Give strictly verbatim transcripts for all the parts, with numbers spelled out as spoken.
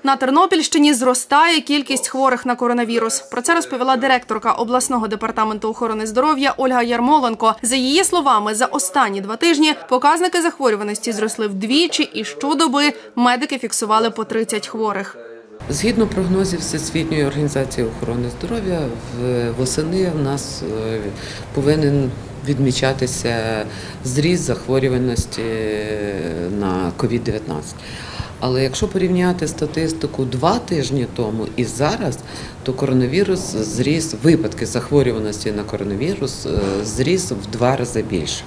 На Тернопільщині зростає кількість хворих на коронавірус. Про це розповіла директорка обласного департаменту охорони здоров'я Ольга Ярмоленко. За її словами, за останні два тижні показники захворюваності зросли вдвічі і щодоби медики фіксували по тридцять хворих. Згідно прогнозів Всесвітньої організації охорони здоров'я, восени в нас повинен відмічатися зріст захворюваності на ковід дев'ятнадцять. Але якщо порівняти статистику два тижні тому і зараз, то коронавірус зріс, випадки захворюваності на коронавірус зріс в два рази більше.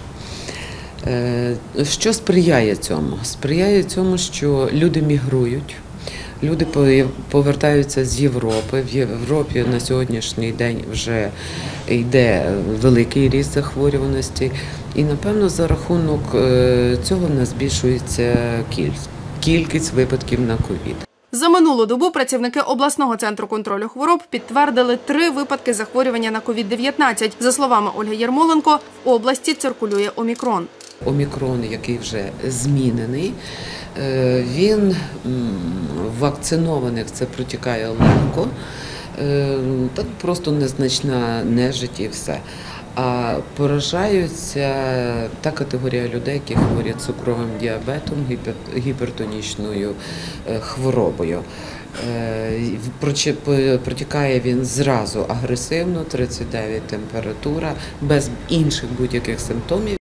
Що сприяє цьому? Сприяє цьому, що люди мігрують. Люди повертаються з Європи. В Європі на сьогоднішній день вже йде великий ріст захворюваності. І, напевно, за рахунок цього в нас збільшується кількість випадків на ковід. За минулу добу працівники обласного центру контролю хвороб підтвердили три випадки захворювання на ковід дев'ятнадцять. За словами Ольги Ярмоленко, в області циркулює омікрон. Омікрон, який вже змінений, він вакцинованих це протікає легко, так просто незначна нежить і все. А поражаються та категорія людей, які хворять цукровим діабетом, гіпертонічною хворобою. Протікає він зразу агресивно, тридцять дев'ять температура, без інших будь-яких симптомів.